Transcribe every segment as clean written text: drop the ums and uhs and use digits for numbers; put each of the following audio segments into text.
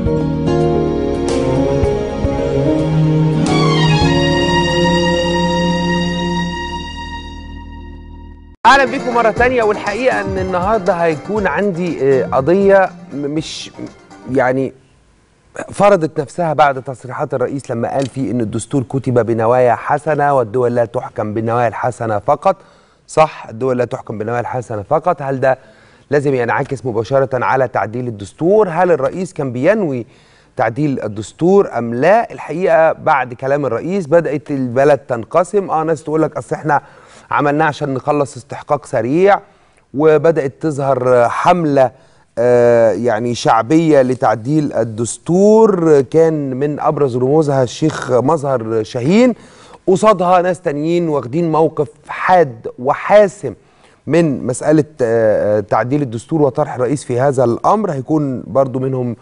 اهلا بيكم مره تانية. والحقيقه ان النهارده هيكون عندي قضيه مش يعني فرضت نفسها بعد تصريحات الرئيس لما قال فيه ان الدستور كتب بنوايا حسنه والدول لا تحكم بالنوايا الحسنه فقط. صح، الدول لا تحكم بالنوايا الحسنه فقط. هل ده لازم ينعكس مباشره على تعديل الدستور؟ هل الرئيس كان بينوي تعديل الدستور ام لا؟ الحقيقه بعد كلام الرئيس بدات البلد تنقسم. ناس تقول لك اصل احنا عملناه عشان نخلص استحقاق سريع، وبدأت تظهر حملة يعني شعبية لتعديل الدستور كان من أبرز رموزها الشيخ مظهر شاهين. قصادها ناس تانيين واخدين موقف حاد وحاسم من مسألة تعديل الدستور وطرح الرئيس في هذا الأمر. هيكون برضو منهم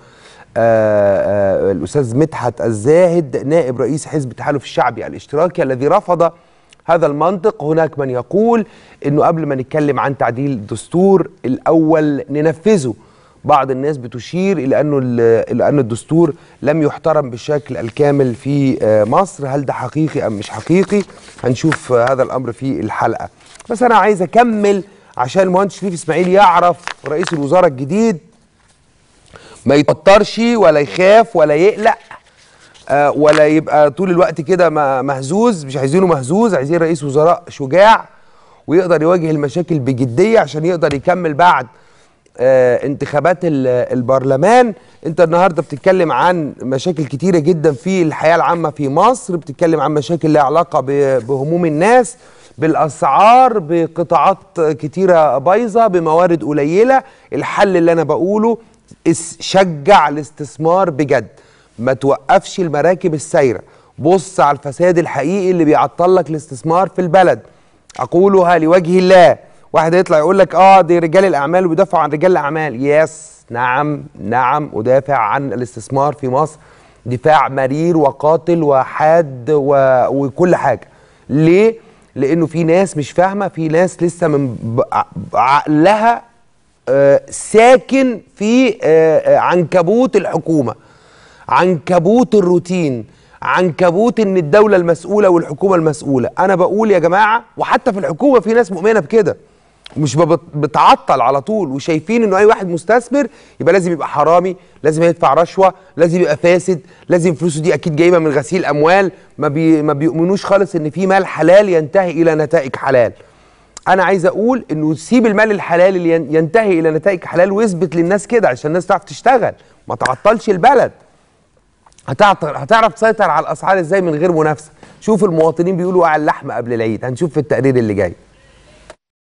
الأستاذ مدحت الزاهد نائب رئيس حزب التحالف الشعبي الاشتراكي الذي رفض هذا المنطق. هناك من يقول انه قبل ما نتكلم عن تعديل الدستور الاول ننفذه. بعض الناس بتشير الى انه الدستور لم يحترم بالشكل الكامل في مصر. هل ده حقيقي ام مش حقيقي؟ هنشوف هذا الامر في الحلقه. بس انا عايز اكمل عشان المهندس شريف اسماعيل يعرف رئيس الوزراء الجديد ما يتوترش ولا يخاف ولا يقلق ولا يبقى طول الوقت كده مهزوز. مش عايزينه مهزوز، عايزين رئيس وزراء شجاع ويقدر يواجه المشاكل بجدية عشان يقدر يكمل بعد انتخابات البرلمان. انت النهاردة بتتكلم عن مشاكل كتيرة جدا في الحياة العامة في مصر، بتتكلم عن مشاكل لها علاقة بهموم الناس، بالأسعار، بقطاعات كتيرة بايظة، بموارد قليلة. الحل اللي أنا بقوله شجع الاستثمار بجد، ما توقفش المراكب السايرة، بص على الفساد الحقيقي اللي بيعطل لك الاستثمار في البلد. أقولها لوجه الله. واحد يطلع يقول لك دي رجال الأعمال وبيدافعوا عن رجال الأعمال. نعم أدافع عن الاستثمار في مصر دفاع مرير وقاتل وحاد وكل حاجة. ليه؟ لأنه في ناس مش فاهمة، في ناس لسه من عقلها ساكن في عنكبوت الحكومة، عنكبوت الروتين، عنكبوت ان الدولة المسؤولة والحكومة المسؤولة. انا بقول يا جماعة، وحتى في الحكومة في ناس مؤمنة بكده، مش بتعطل على طول وشايفين انه اي واحد مستثمر يبقى لازم يبقى حرامي، لازم يدفع رشوة، لازم يبقى فاسد، لازم فلوسه دي اكيد جايبة من غسيل اموال. ما بيؤمنوش خالص ان في مال حلال ينتهي الى نتائج حلال. انا عايز اقول انه سيب المال الحلال اللي ينتهي الى نتائج حلال واثبت للناس كده عشان الناس تعرف تشتغل، ما تعطلش البلد. هتعرف تسيطر على الاسعار ازاي من غير منافسه؟ شوف المواطنين بيقولوا على اللحمه قبل العيد. هنشوف في التقرير اللي جاي.